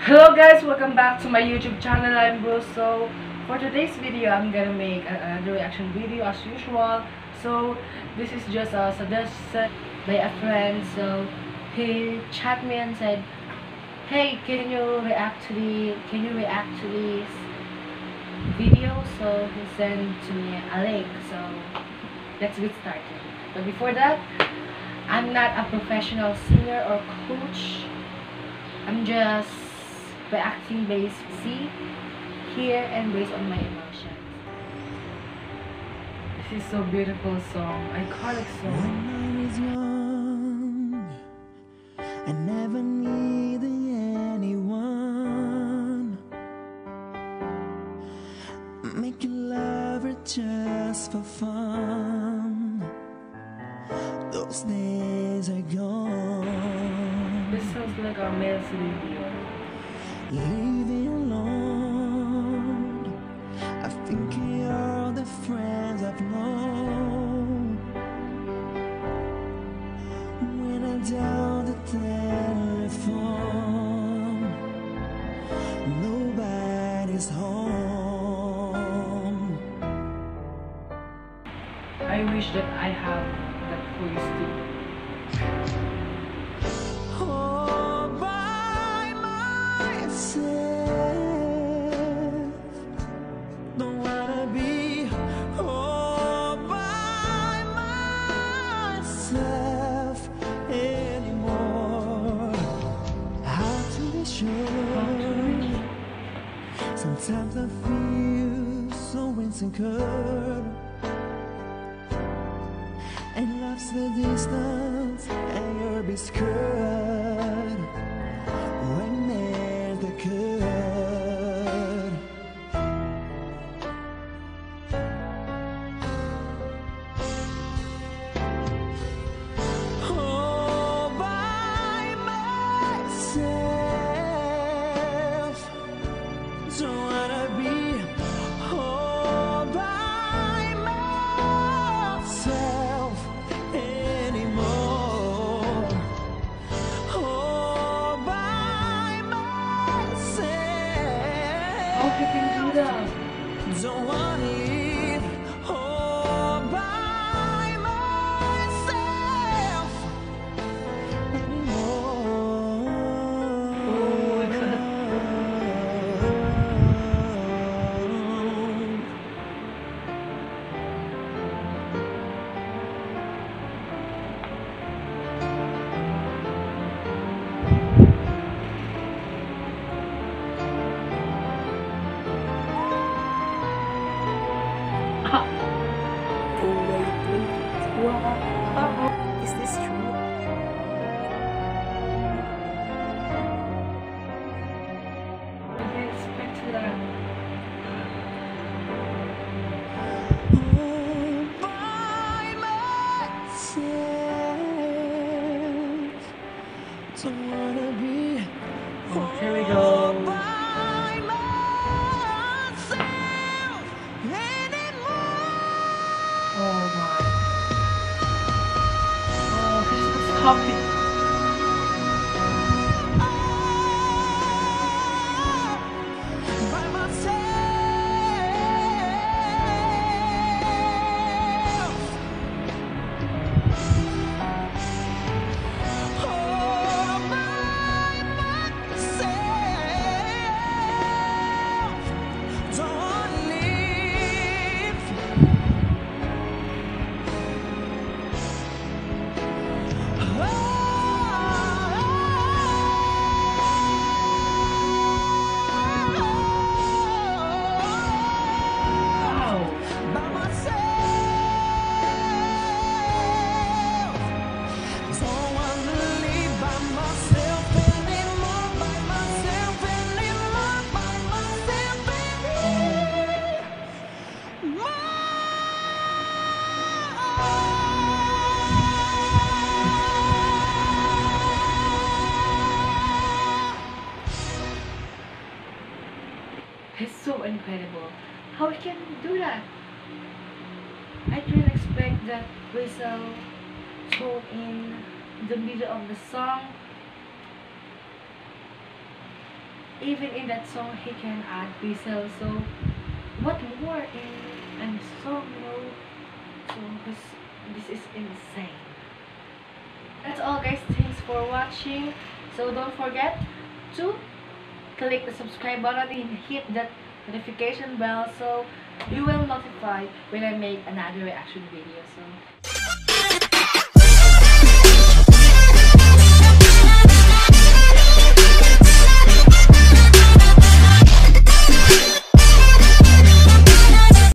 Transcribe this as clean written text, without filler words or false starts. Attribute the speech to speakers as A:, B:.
A: Hello guys, welcome back to my YouTube channel. I'm Bruce. So for today's video, I'm gonna make another reaction video as usual. So this is just a suggestion by a friend. So he chat me and said, "Hey, can you react to this video?" So he sent to me a link. So let's get started. But before that, I'm not a professional singer or coach. I'm just reacting based see, hear, and based on my emotions. This is so beautiful song, iconic song.
B: When I was young, I never needed anyone. Making love just for fun. Those days are gone.
A: This sounds like a male Celine Dion.
B: Living alone, I think of all the friends I've known. When I dial the telephone, nobody's home.
A: I wish that I have that voice too.
B: All by myself, don't wanna be all by myself anymore. Hard to be sure. Sometimes I feel so insecure, and love's the distance, and you're be scared when there's the curve. All by myself, don't wanna be all by myself anymore. All by myself.
A: How you can do that?
B: Don't wanna live all by myself anymore.
A: Oh my God. Wow.
C: Is this true?
A: I didn't expect that.
B: All by myself, don't wanna be
A: Oh, here we go.
B: all by myself anymore.
A: Oh my. Oh, he's just copy.
B: By myself. All by myself. Don't leave.
A: Wow.
B: By myself, don't wanna live by myself anymore. By myself anymore. By myself
A: He's so incredible. How he can do that? I didn't expect that whistle tone in the middle of the song. Even in that song, he can add whistle. So what more in a song, you know? So this is insane. That's all, guys. Thanks for watching. So don't forget to click the subscribe button and hit that notification bell so you will notify when I make another reaction video. So